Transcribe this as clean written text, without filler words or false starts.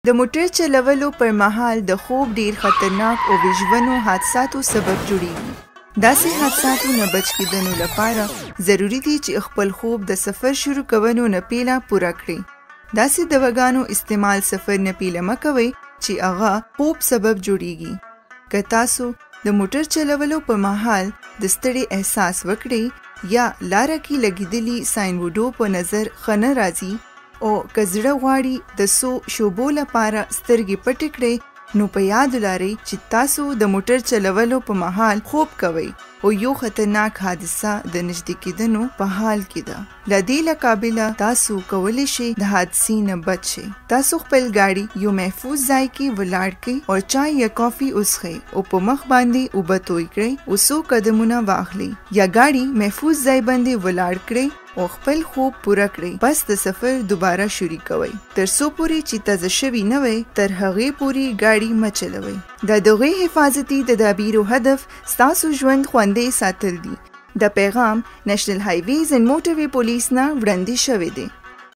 د موټر چلولو پر مهال د خوب ډیر خطرناک او وژونو حادثاتو سبب جوړیږي. داسې حادثاتو نه بچ کېدنو لپاره ضروری دي چې خپل خوب د سفر شروع کولو نه پیله پوره کړئ. داسې دواګانو استعمال سفر نه پیله مه کوئ چې هغه خوب سبب جوړیږي. که تاسو د موټر چلولو په مهال د ستړي احساس وکړئ یا لاره کې لګېدلي ساینبورډو په نظر ښه نه راځي او که زړه غواړي د څو شوبو لپاره سترګې پټې کړئ نو په یاد ولرئ چې تاسو د موټر چلولو په مهال خوب کوئ او یو خطرناک حادثه د نږدې کېدنو په حال کې ده. له دې له کابله تاسو کولی شئ د حادثې نه بچ شئ. تاسو خپل ګاډي یو محفوظ ځای کې ولاړ کړئ او چای یا کافي وڅښئ او په مخ باندې اوبه توی کړئ او څو قدمونه واخلئ یا ګاډي محفوظ ځای باندې ولاړ کړئ او خپل خوب پوره کړئ. پس د سفر دوباره شروع کوئ. تر څو پورې چې تازه شوي نه وئ تر هغې پورې ګاډي مه چلوئ. د دغې حفاظتي تدابیرو هدف ستاسو ژوند خوندي ساتل دي. د پیغام نېشنل هایویز اینډ موټروي پولیس نه وړاندې شوی دی.